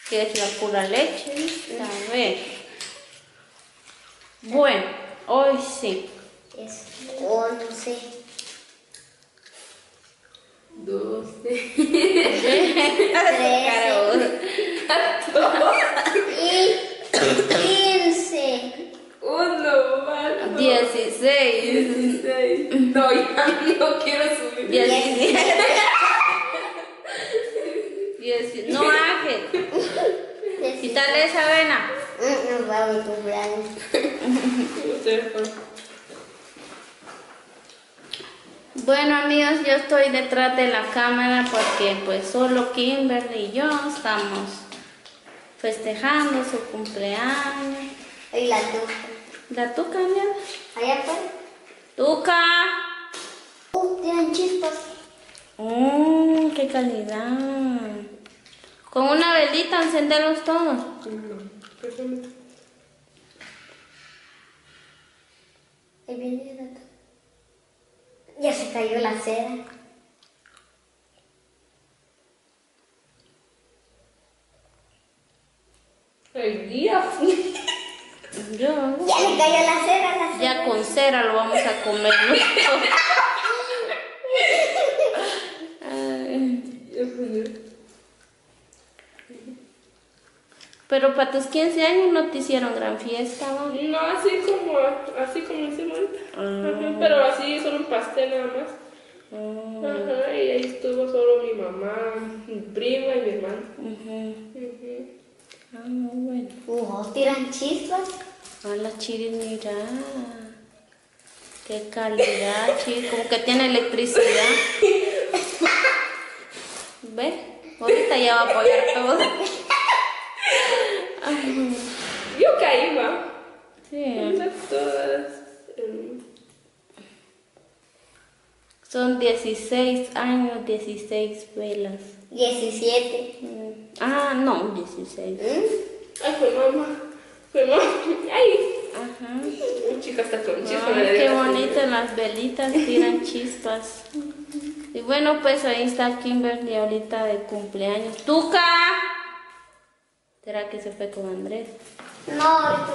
que es la pura leche. A ver. Bueno, hoy sí. Es 11. 12. 13. Y 15. Uno más. 16. 16. No, ya no quiero subir. 17. No, Ángel. Quítale esa avena. Nos va a mi cumpleaños. Bueno, amigos, yo estoy detrás de la cámara porque pues solo Kimberly y yo estamos festejando su cumpleaños. Y la tuca. ¿La tuca, mira? Allá pues. ¡Tuca! Tienen chispas. ¡Qué calidad! Con una velita encenderlos todos. Ahí viene la tuca. Ya se cayó la cera. El día. Yo. Ya le cayó la cera, Ya con cera lo vamos a comer. Pero para tus 15 años no te hicieron gran fiesta, ¿no? No, así como hicimos ahorita. Ajá, pero así solo un pastel nada más. Ajá, y ahí estuvo solo mi mamá, mi prima y mi hermano. Muy bueno. Tiran chispas. Hola, Chiris, mira. Qué calidad, Chiris. Como que tiene electricidad. ¿Ves? Ahorita ya va a apagar todo. Yo caí, va. Sí. Todas. Son 16 años, 16 velas. 17. No, 16. Ay, fue mamá. Ay. Ajá. Chica está con chispas. Qué bonito, las velitas tiran chispas. Y bueno, pues ahí está Kimberly ahorita de cumpleaños. ¡Tuca! ¿Será que se fue con Andrés? No, ahorita.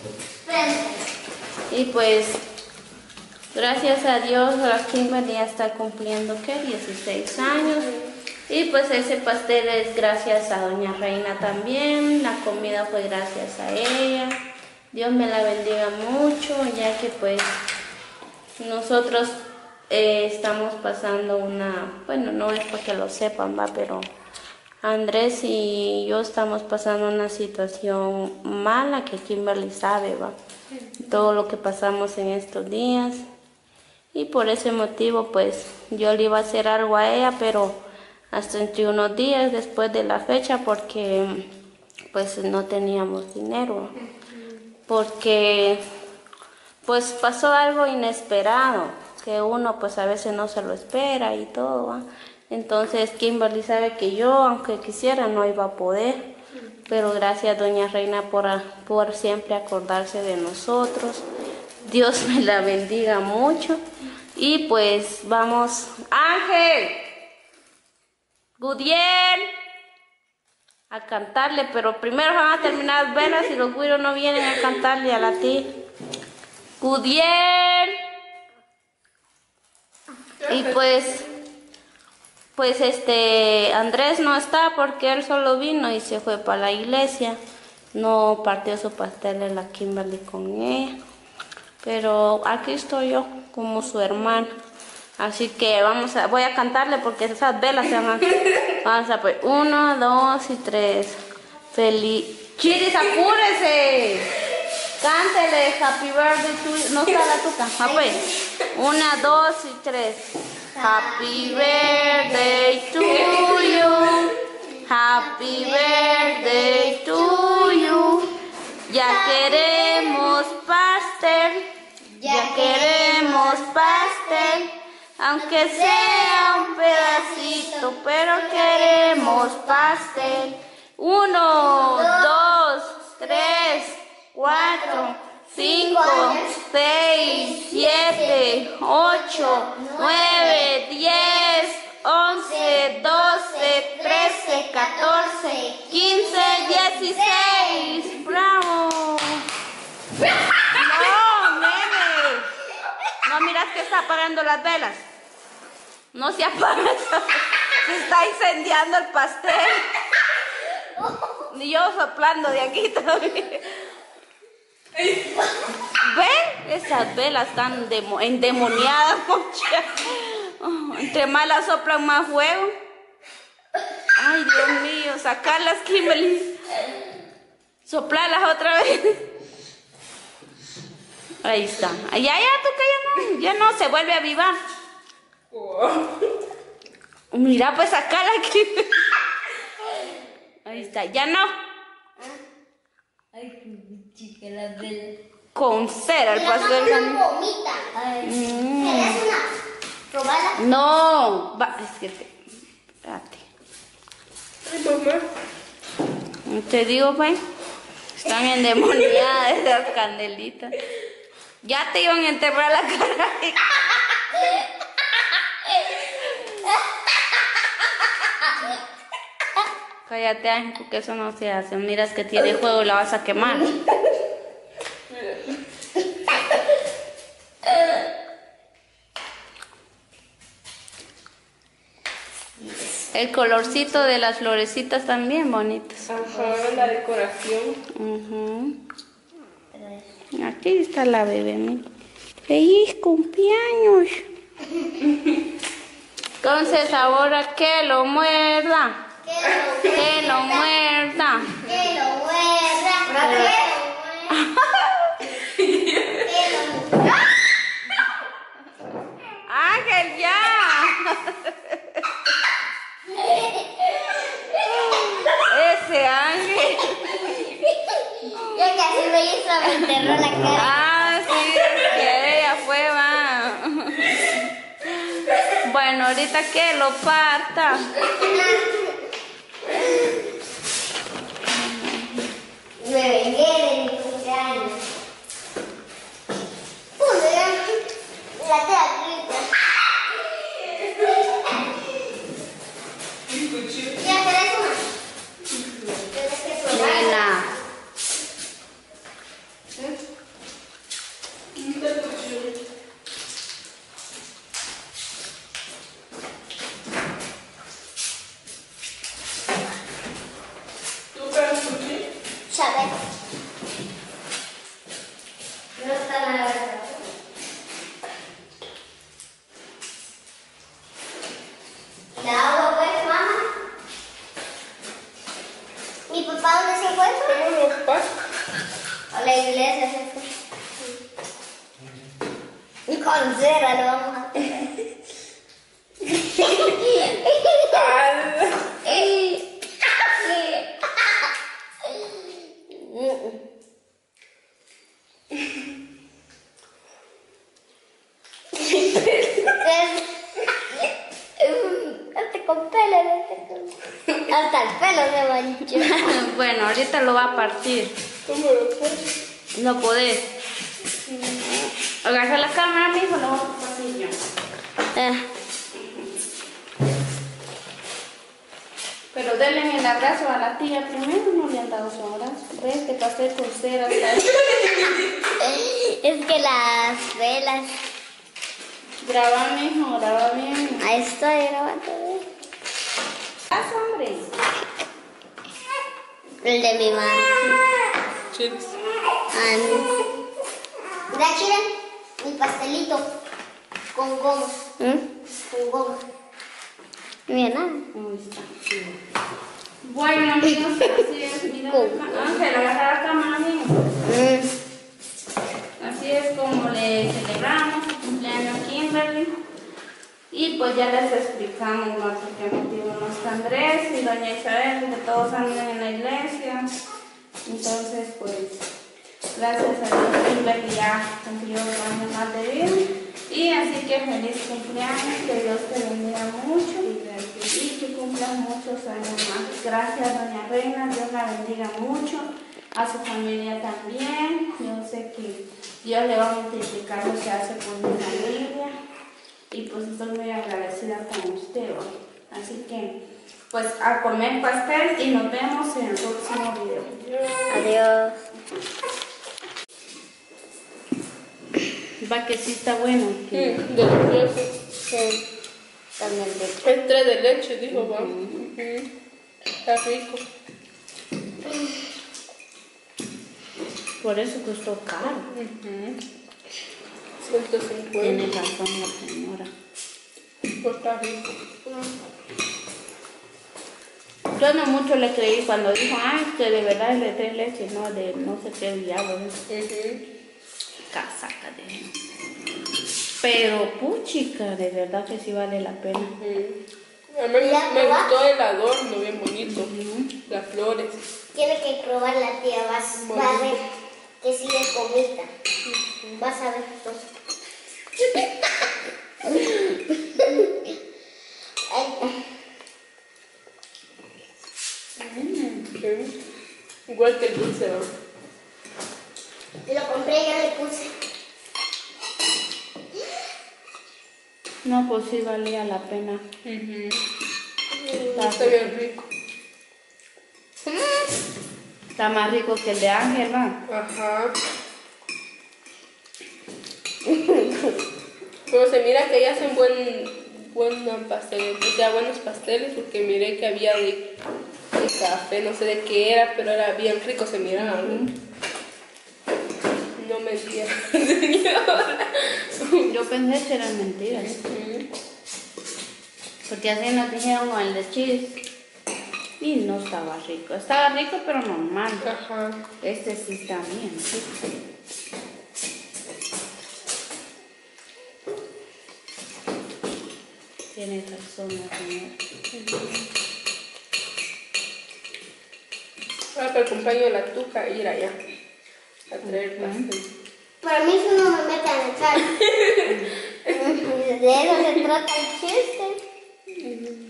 Y pues, gracias a Dios, la Kimberly ya está cumpliendo, ¿qué? 16 años. Y pues ese pastel es gracias a Doña Reina también. La comida fue gracias a ella. Dios me la bendiga mucho, ya que pues nosotros estamos pasando bueno, no es para que lo sepan, va, pero Andrés y yo estamos pasando una situación mala que Kimberly sabe, va, todo lo que pasamos en estos días. Y por ese motivo, pues, yo le iba a hacer algo a ella, pero hasta entre unos días después de la fecha, porque, pues, no teníamos dinero. Porque, pues, pasó algo inesperado, que uno, pues, a veces no se lo espera y todo, ¿va? Entonces, Kimberly sabe que yo, aunque quisiera, no iba a poder. Pero gracias, Doña Reina, por siempre acordarse de nosotros. Dios me la bendiga mucho. Y pues vamos, Ángel, Gudiel, a cantarle, pero primero van a terminar las velas y los güiros no vienen a cantarle a la tía. Gudiel. Y pues Andrés no está porque él solo vino y se fue para la iglesia. No partió su pastel en la Kimberly con ella. Pero aquí estoy yo como su hermana. Así que voy a cantarle porque esas velas se van a... Vamos a poner 1, 2 y 3. Feliz... ¡Chiris, apúrese! Cántele Happy Birthday to you. No está la tuca. 1, 2 y 3. Happy birthday to you. Happy birthday to you. Ya queremos pastel. Ya queremos pastel. Aunque sea un pedacito, pero queremos pastel. 1, 2, 3, 4, 5, 6, 7, 8, 9, 10, 11, 12, 13, 14, 15, apagando las velas. No se apaga. Se está incendiando el pastel. Y yo soplando de aquí todavía. ¿Ven? Esas velas están endemoniadas, muchachas. Entre más las soplan, más fuego. Ay, Dios mío, sacarlas, Kimberly. Soplarlas otra vez. Ahí está. Ya, tú que ya no se vuelve a avivar. Mira, pues sacarla aquí. Ahí está, ya no. Ay, qué chica la vela. Con cera el pastel. Vomita. ¿Quieres una? ¿Probala? No, es que espérate. Ay, mamá. Te digo, pues, están endemoniadas esas candelitas. Ya te iban a enterrar la cara. Cállate, Ángel, porque eso no se hace. Miras que tiene fuego y la vas a quemar. El colorcito de las florecitas también bonitas. Ajá, la decoración. Aquí está la bebé, mira. ¡Feliz cumpleaños! Entonces ahora que lo muerda. Que lo muerda. Que lo muerda. Ángel, ya. Ese Ángel. Ya casi me hizo, me enterró la cara. Ah, sí, es que ella fue, va. Bueno, ahorita que lo parta. Me vengué de mi cumpleaños. La tela grita. ¿Ya querés una? Tienes que probar. Nena. ¿Sabes? No está nada verdad. ¿La agua pues, mamá? ¿Mi papá dónde se fue? ¿Cómo lo pasa? A la iglesia se fue. Y con cera lo vamos a hacer. Hasta con pelo, hasta el pelo se manchó. Bueno, ahorita lo va a partir. ¿Cómo lo puedes? No podés. Agarra la cámara, mijo, lo vamos a partir yo. Pero denle el abrazo a la tía primero, no le han dado su abrazo. ¿Ves? Este pastel con cera. Es que las velas. Graba, mijo, graba bien. Ahí estoy grabando. Haz, hombre. El de mi mamá. Chiles. Mira, Chira, mi pastelito con goma. Con goma. Mira nada. Ahí está. Bueno, amigos, así es. Mira, Ángel, agarra la cámara, amigo. Así es como le celebramos el cumpleaños a Kimberly. Y pues ya les explicamos más por qué motivo no está Andrés y doña Isabel, que todos andan en la iglesia. Entonces, pues, gracias a Dios, Kimberly ya cumplió 2 años más de vida. Y así que feliz cumpleaños, que Dios te bendiga mucho y que cumplas muchos años más. Gracias, doña Reina, Dios la bendiga mucho, a su familia también. Yo sé que Dios le va a multiplicar lo que hace por mi familia y pues estoy muy agradecida con usted hoy. Así que, pues, a comer pastel y nos vemos en el próximo video. Adiós. Va que sí está bueno. Delicioso. También de... El 3 de leche, dijo, va. Está rico. Por eso costó caro. 150. Tiene razón la señora. Pues está rico. Yo no mucho le creí cuando dijo, que de verdad es de 3 leches, no de no sé qué diablo. Casaca de gente. Pero puchica, de verdad que sí vale la pena. A mí me gustó el adorno, bien bonito. Las flores. Tiene que probar la tía, vas a ver que sí es comida. Vas a ver tú. Igual que el dulce, ¿no? Lo compré y ya le puse. No, pues sí valía la pena. Está bien rico. Está más rico que el de Ángel, ¿va? Ajá. Pero se mira que ella hacen buen pastel, o sea, buenos pasteles, porque miré que había de café, no sé de qué era, pero era bien rico, se miraba, ¿no? No mentía, señora. Yo pensé que eran mentiras. Porque así nos dijeron con el de cheese. Y no estaba rico. Estaba rico, pero normal. Ajá. Este sí está bien rico. Tienes razón, la señora. Ahora para el cumpleaños de la tuca ir allá a traer pastel. Para mí eso no me mete en el carro. De eso se trata el chiste.